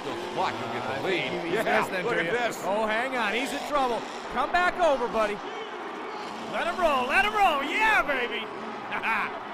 goes the clock, you'll get the lead. Yeah, look at this. Oh, hang on. He's in trouble. Come back over, buddy. Let him roll. Let him roll. Yeah, baby.